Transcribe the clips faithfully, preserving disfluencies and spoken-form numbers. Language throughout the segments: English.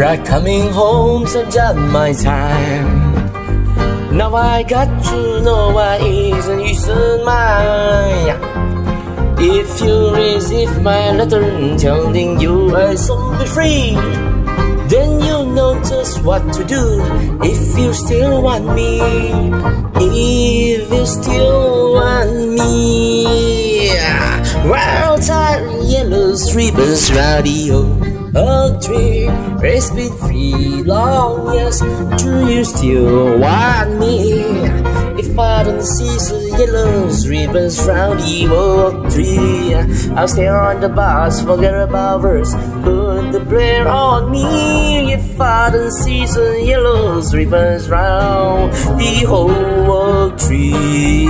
Right, coming home's done my time. Now I got to know why isn't you soon mine. If you receive my letter telling you I should be free, then you know just what to do. If you still want me, if you still want me. Wild tired yellow ribbons, radio, oak tree, race been free long years. Do you still want me? If I don't see the yellow ribbons round the oak tree, I'll stay on the bus, forget about verse, put the prayer on me. If I don't see the yellow ribbons round the whole oak tree.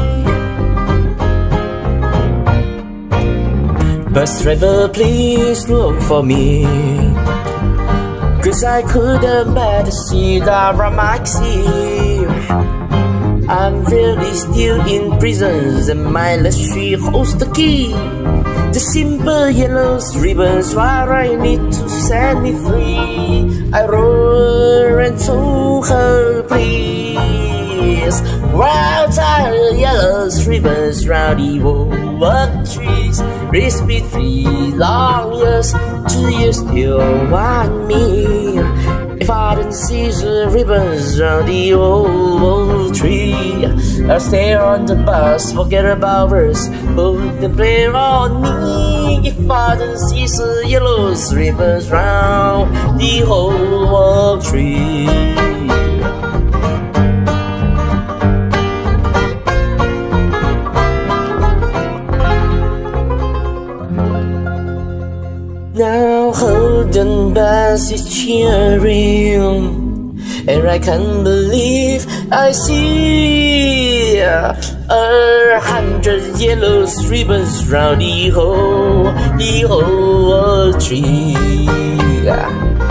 Bus driver, please look for me, 'cause I couldn't bear to see the Ramaxi. I'm really still in prisons and my left tree holds the key. The simple yellow ribbons why I need to set me free. I wrote and told her please. Wild tired yellow ribbons round the oak trees, race me three long years. Do you still want me? If I didn't see the ribbons round the old tree, I'll stay on the bus, forget about verse, put the prayer on me. If I didn't see the yellow ribbons round the whole oak tree. Now Holden Bass is cheering, and I can't believe I see a hundred yellow ribbons round the whole, the whole tree.